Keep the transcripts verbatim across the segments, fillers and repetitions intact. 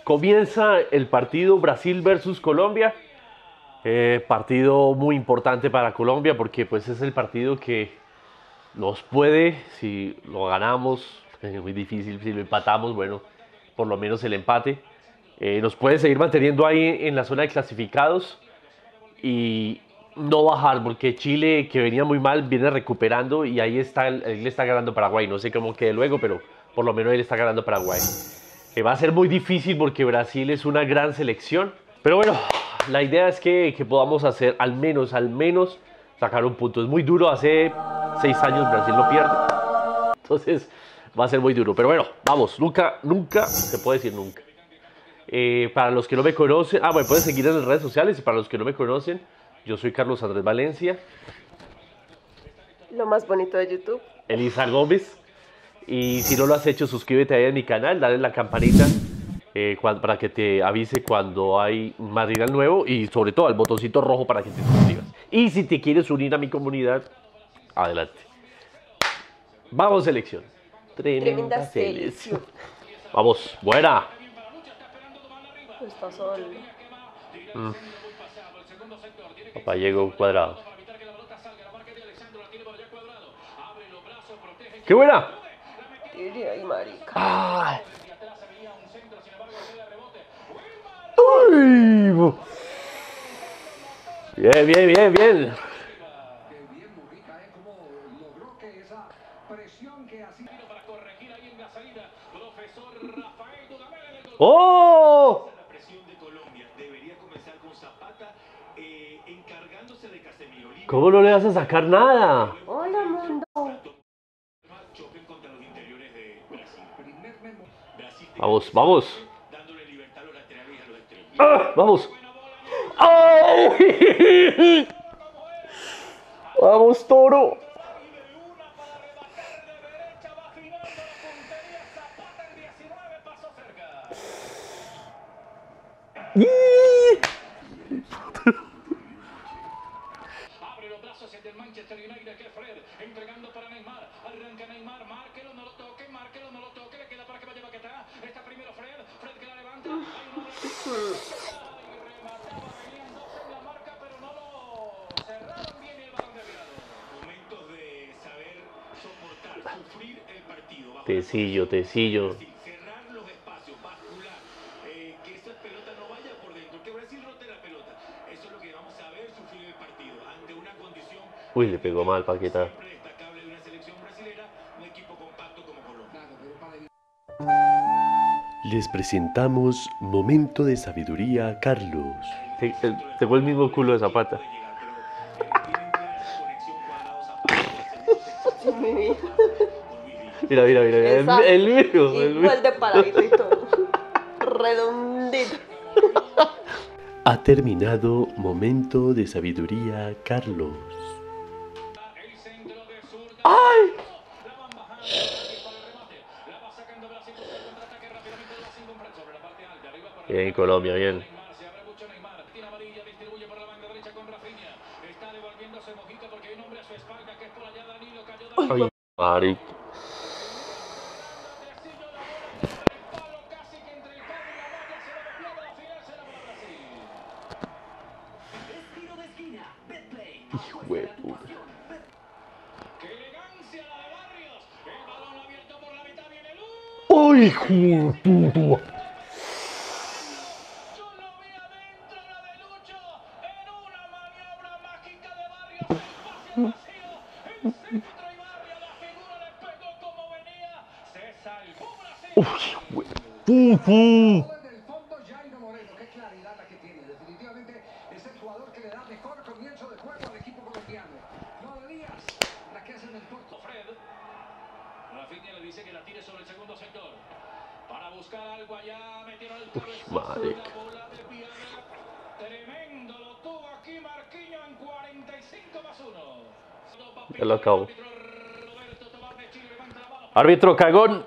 Comienza el partido Brasil versus Colombia. Eh, partido muy importante para Colombia porque pues es el partido que nos puede, si lo ganamos, es muy difícil, si lo empatamos, bueno, por lo menos el empate, eh, nos puede seguir manteniendo ahí en la zona de clasificados y no bajar, porque Chile, que venía muy mal, viene recuperando y ahí está, él le está ganando Paraguay. No sé cómo quede luego, pero por lo menos él está ganando Paraguay. Eh, va a ser muy difícil porque Brasil es una gran selección, pero bueno, la idea es que, que podamos hacer al menos, al menos sacar un punto. Es muy duro, hace seis años Brasil no pierde, entonces va a ser muy duro. Pero bueno, vamos, nunca, nunca, se puede decir nunca. Eh, para los que no me conocen, ah, bueno, pueden seguir en las redes sociales y para los que no me conocen, yo soy Carlos Andrés Valencia. Lo más bonito de YouTube. Elisa Gómez. Y si no lo has hecho, suscríbete ahí a mi canal, dale la campanita eh, cuando, para que te avise cuando hay material nuevo y sobre todo al botoncito rojo para que te suscribas. Y si te quieres unir a mi comunidad, adelante. Vamos, selección. Tremenda, Tremenda selección. selección. Vamos, buena. Está solo. Mm. Papá llegó cuadrado. ¡Qué buena! Ay, marica. ¡Ay! ¡Uy! Bien, bien, bien, bien. ¡Oh! ¿Cómo no le vas a sacar nada? Hola, mundo. Vamos, vamos. ¡Ah! Vamos. ¡Ay! Vamos, toro. Abre los brazos hacia el Manchester United, que es Fred, entregando para Neymar, arranca Neymar, márquelo, no lo toque, márquelo, no lo toque, le queda para que vaya Paquetá, está primero Fred, Fred que la levanta, hay una y remataba veniéndose en la marca, pero no lo cerraron bien el balón desviado. Momentos de saber soportar, sufrir el partido. Tecillo, tecillo. Cerrar los espacios, bascular, eh, que esa pelota no vaya por dentro, que Brasil rote la pelota. Eso es lo que vamos a ver sufrir el partido ante una condición. Uy, le pegó mal Paquetá. Siempre destacable de una selección brasilera, un equipo compacto como Colombia. Les presentamos Momento de Sabiduría Carlos. Te- te- Tengo el mismo culo de Zapata. Sí, mi vida. Mira, mira, mira. El, Exacto. el mío. El mío. Igual de paradito y todo. Redondito. Ha terminado Momento de Sabiduría Carlos. ¡Ay! Bien, Colombia, bien. Ay, marica. Hijo de puta. ¡Ay, hijo de puta! ¡Uy, hijo de puta! Rafinha le dice que la tire sobre el segundo sector. Para buscar algo allá, metieron el Uy, marica. la bola desviada. Tremendo, lo tuvo aquí Marquinhos en cuarenta y cinco más uno. Ya lo acabo. Árbitro cagón.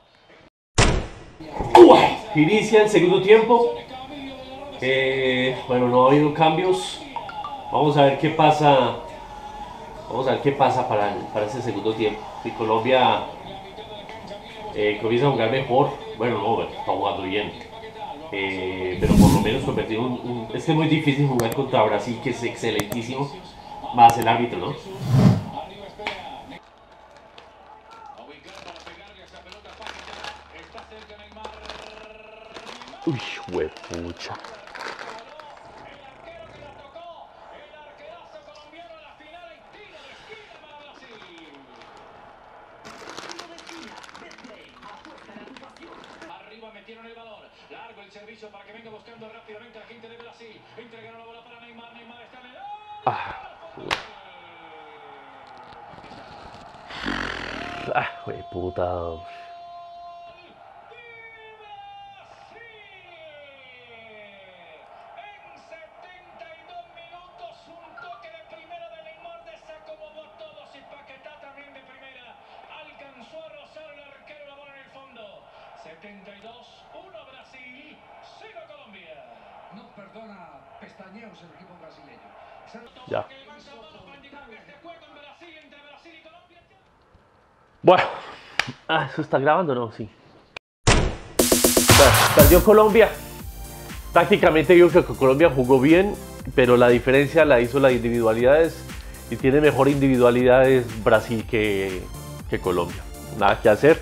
Inicia el segundo tiempo. Eh, bueno, no ha habido cambios. Vamos a ver qué pasa. Vamos a ver qué pasa para, el- para ese segundo tiempo. Si Colombia eh, comienza a jugar mejor, bueno, no, está jugando bien. eh, pero por lo menos convertir un, un... Es que es muy difícil jugar contra Brasil, que es excelentísimo, más el árbitro, ¿no? Uy, huepucha. Arriba metieron el balón, largo el servicio para que venga buscando rápidamente la gente de Brasil. Entregaron la bola para Neymar, Neymar está en el... Ah, ah, hueputa. setenta y dos uno Brasil, cero Colombia. No perdona pestañeos el equipo brasileño. Ya. Bueno, ah, ¿eso está grabando o no? Sí. Bueno, perdió Colombia. Tácticamente yo creo que Colombia jugó bien, pero la diferencia la hizo las individualidades y tiene mejor individualidades Brasil que, que Colombia. Nada que hacer.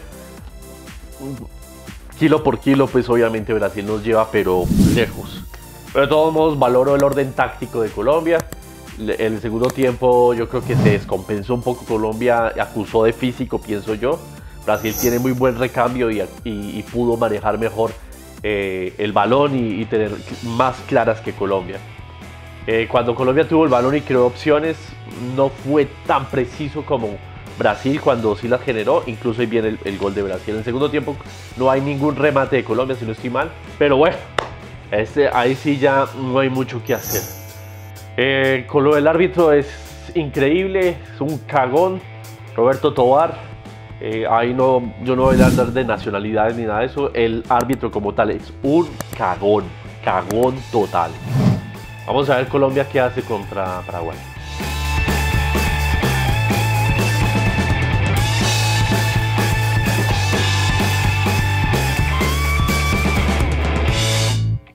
Kilo por kilo, pues obviamente Brasil nos lleva, pero lejos. Pero de todos modos valoro el orden táctico de Colombia. El segundo tiempo yo creo que se descompensó un poco Colombia, acusó de físico, pienso yo. Brasil tiene muy buen recambio y, y, y pudo manejar mejor eh, el balón y, y tener más claras que Colombia. Eh, cuando Colombia tuvo el balón y creó opciones, no fue tan preciso como Brasil cuando sí las generó, incluso ahí viene el, el gol de Brasil. En el segundo tiempo no hay ningún remate de Colombia, si no estoy mal, pero bueno, este, ahí sí ya no hay mucho que hacer. Eh, con lo del árbitro es increíble, es un cagón, Roberto Tobar. Eh, ahí no, yo no voy a hablar de nacionalidades ni nada de eso, el árbitro como tal es un cagón, cagón total. Vamos a ver Colombia qué hace contra Paraguay.